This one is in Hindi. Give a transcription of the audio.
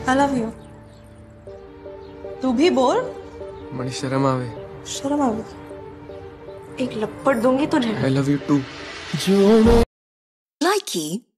I love you. तू भी बोल। मनी शर्म आवे। शर्म आवे? एक लपड़ दूंगी तुझे। I love you too. Likey